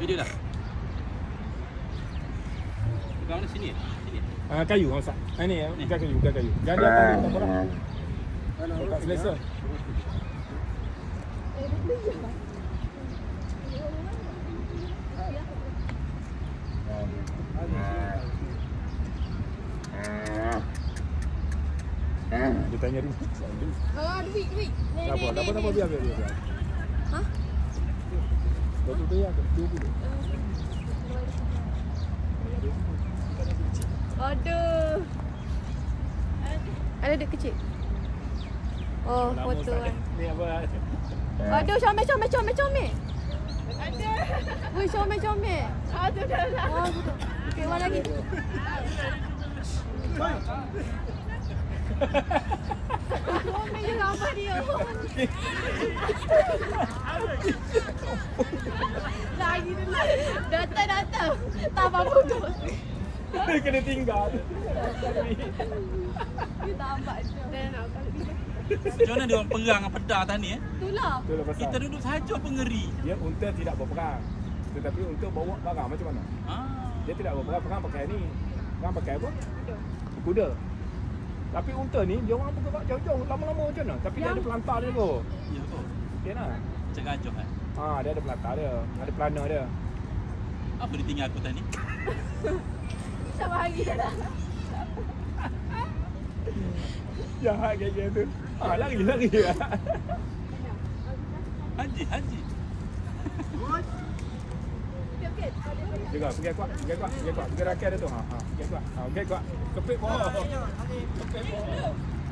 Video dah. Pegang mana sini? Sini. Kayu masak. Ni bukan kayu, bukan kayu. Jangan dia akan tak boleh. Tak selesa. Dia tanya duit. Duit. Tak apa, biar. Ha? Betul tu ya, 20. Aduh. Ada duit kecil. Oh, foto kan. Ni apa? Aduh, comel. Ada. Wih, comel. Tu dah. Oh, betul. Okey, mana lagi? Comel je gambar dia. Lagi dulu. Datang. Tak apa-apa tu. Kena tinggal. Dia tampak je. Dah nak kali. Macam mana dia orang perang dengan pedang atas ni? Itulah. Itulah pasal. Kita duduk saja pengeri. Dia unta tidak berperang. Tetapi unta bawa barang macam mana? Dia tidak berperang, perang pakai ni. Perang pakai apa? Kuda. Tapi unta ni dia orang bergerak jauh-jauh lama-lama macam mana? Tapi dia ada pelantar dia tu. Ya betul. Okey nah. Macam gajah kan. Dia ada pelantar dia, ada pelana dia. Apa dia tinggal aku tadi? Tak bagi dah. Jahat kayak tu. Lari. Haji. Okey. Juga pergi kuat. Pergi rakyat dia tu. Pergi kuat. Kepit bawah. Kepit bawah.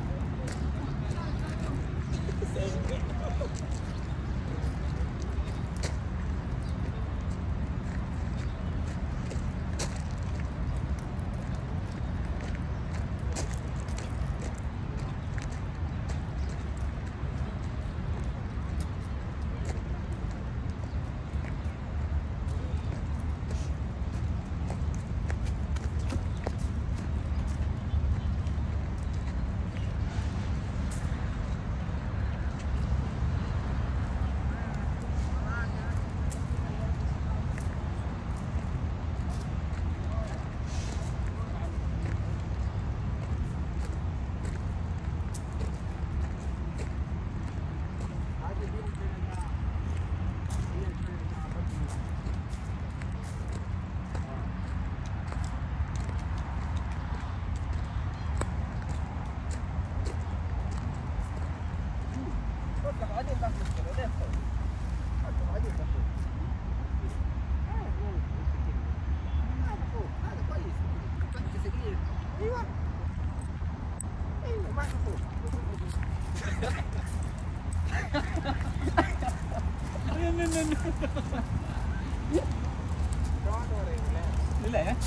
Relax eh?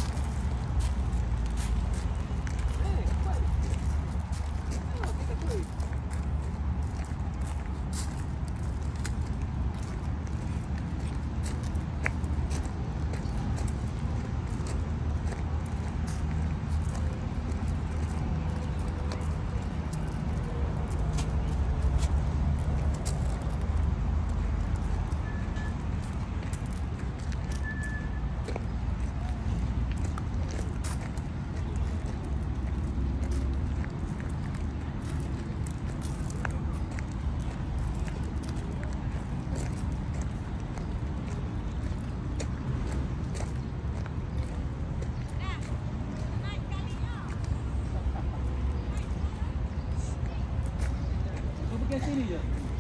Pergi sini je.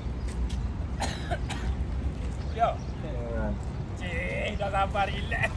Yo. Cik, dah sabar relax.